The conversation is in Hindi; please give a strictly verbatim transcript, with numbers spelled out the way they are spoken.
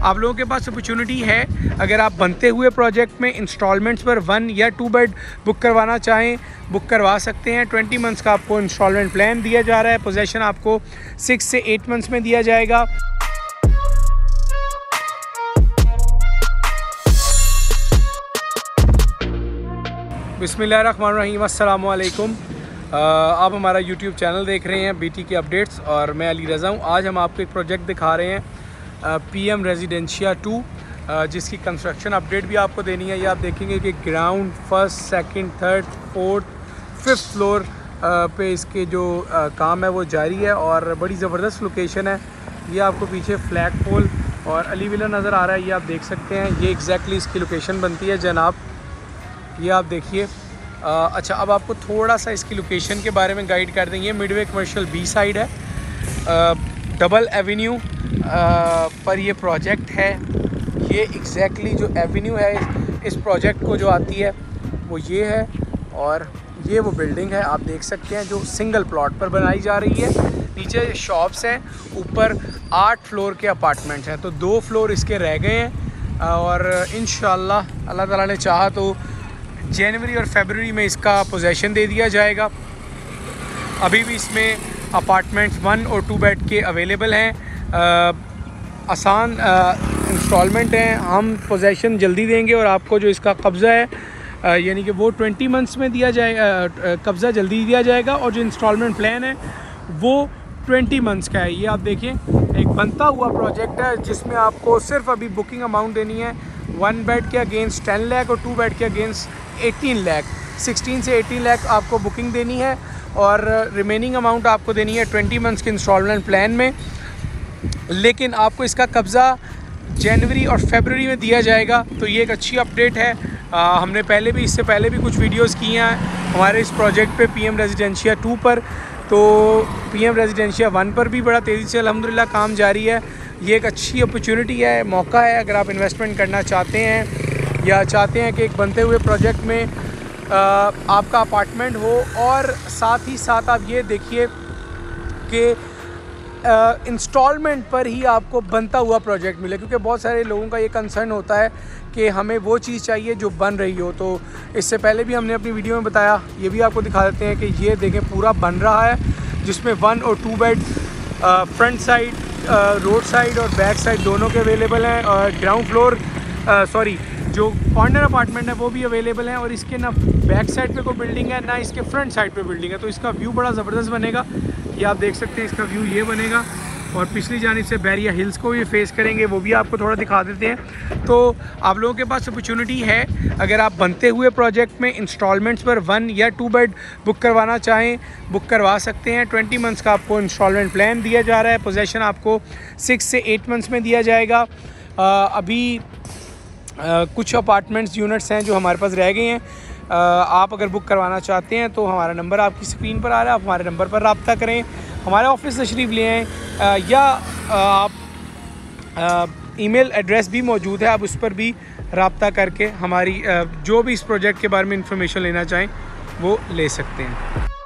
आप लोगों के पास अपॉर्चुनिटी है, अगर आप बनते हुए प्रोजेक्ट में इंस्टॉलमेंट्स पर वन या टू बेड बुक करवाना चाहें बुक करवा सकते हैं। ट्वेंटी मंथ्स का आपको इंस्टॉलमेंट प्लान दिया जा रहा है। पोजेसन आपको सिक्स से एट मंथ्स में दिया जाएगा। बिस्मिल्लाहिर्रहमानिर्रहीम, अस्सलाम वालेकुम। आप हमारा यूट्यूब चैनल देख रहे हैं बीटी की अपडेट्स, और मैं अली रज़ा हूँ। आज हम आपको एक प्रोजेक्ट दिखा रहे हैं पीएम रेजिडेंशिया टू, जिसकी कंस्ट्रक्शन अपडेट भी आपको देनी है। ये आप देखेंगे कि ground first, second, third, fourth, fifth floor पे इसके जो आ, काम है वो जारी है, और बड़ी ज़बरदस्त लोकेशन है। ये आपको पीछे फ्लैग पोल और अली विला नज़र आ रहा है, ये आप देख सकते हैं। ये एग्जैक्टली इसकी लोकेशन बनती है जनाब, ये आप देखिए। अच्छा, अब आपको थोड़ा सा इसकी लोकेशन के बारे में गाइड कर देंगे। मिडवे कमर्शियल बी साइड है, आ, डबल एवेन्यू पर ये प्रोजेक्ट है। ये एग्जैक्टली जो एवेन्यू है इस, इस प्रोजेक्ट को जो आती है वो ये है, और ये वो बिल्डिंग है आप देख सकते हैं जो सिंगल प्लॉट पर बनाई जा रही है। नीचे शॉप्स हैं, ऊपर आठ फ्लोर के अपार्टमेंट्स हैं, तो दो फ्लोर इसके रह गए हैं, और इंशाल्लाह अल्लाह ताला ने चाहा तो जनवरी और फरवरी में इसका पोजेसन दे दिया जाएगा। अभी भी इसमें अपार्टमेंट्स वन और टू बेड के अवेलेबल हैं। आसान इंस्टॉलमेंट हैं। हम पोजेसन जल्दी देंगे, और आपको जो इसका कब्ज़ा है यानी कि वो ट्वेंटी मंथ्स में दिया जाएगा, कब्ज़ा जल्दी दिया जाएगा, और जो इंस्टॉलमेंट प्लान है वो ट्वेंटी मंथ्स का है। ये आप देखें, एक बनता हुआ प्रोजेक्ट है जिसमें आपको सिर्फ अभी बुकिंग अमाउंट देनी है वन बेड के अगेंस्ट टेन लाख और टू बेड के अगेंस्ट एटीन लाख, सिक्सटीन से एटीन लाख आपको बुकिंग देनी है, और रिमेनिंग अमाउंट आपको देनी है ट्वेंटी मंथ्स के इंस्टॉलमेंट प्लान में। लेकिन आपको इसका कब्ज़ा जनवरी और फरवरी में दिया जाएगा, तो ये एक अच्छी अपडेट है। आ, हमने पहले भी इससे पहले भी कुछ वीडियोस की हैं हमारे इस प्रोजेक्ट पे पीएम रेजिडेंशिया टू पर, तो पीएम रेजिडेंशिया वन पर भी बड़ा तेज़ी से अल्हम्दुलिल्लाह काम जारी है। ये एक अच्छी अपॉर्चुनिटी है, मौका है, अगर आप इन्वेस्टमेंट करना चाहते हैं या चाहते हैं कि एक बनते हुए प्रोजेक्ट में आ, आपका अपार्टमेंट हो, और साथ ही साथ आप ये देखिए कि इंस्टॉलमेंट पर ही आपको बनता हुआ प्रोजेक्ट मिले, क्योंकि बहुत सारे लोगों का ये कंसर्न होता है कि हमें वो चीज़ चाहिए जो बन रही हो। तो इससे पहले भी हमने अपनी वीडियो में बताया, ये भी आपको दिखा देते हैं कि ये देखें पूरा बन रहा है, जिसमें वन और two bed front side, road side और बैक साइड दोनों के अवेलेबल हैं, और ग्राउंड फ्लोर सॉरी जो कॉर्नर अपार्टमेंट है वो भी अवेलेबल है, और इसके ना बैक साइड पे कोई बिल्डिंग है ना इसके फ्रंट साइड पे बिल्डिंग है, तो इसका व्यू बड़ा ज़बरदस्त बनेगा। ये आप देख सकते हैं, इसका व्यू ये बनेगा, और पिछली जानिब से बैरिया हिल्स को भी फेस करेंगे, वो भी आपको थोड़ा दिखा देते हैं। तो आप लोगों के पास अपॉर्चुनिटी है, अगर आप बनते हुए प्रोजेक्ट में इंस्टॉलमेंट्स पर वन या टू बेड बुक करवाना चाहें बुक करवा सकते हैं। ट्वेंटी मंथ्स का आपको इंस्टॉलमेंट प्लान दिया जा रहा है। पोजेसन आपको सिक्स से एट मंथ्स में दिया जाएगा। आ, अभी आ, कुछ अपार्टमेंट्स यूनिट्स हैं जो हमारे पास रह गए हैं। आ, आप अगर बुक करवाना चाहते हैं तो हमारा नंबर आपकी स्क्रीन पर आ रहा है, आप हमारे नंबर पर रब्ता करें, हमारे ऑफिस तशरीफ़ ले आएँ, या आप ईमेल एड्रेस भी मौजूद है, आप उस पर भी रब्ता करके हमारी आ, जो भी इस प्रोजेक्ट के बारे में इंफॉर्मेशन लेना चाहें वो ले सकते हैं।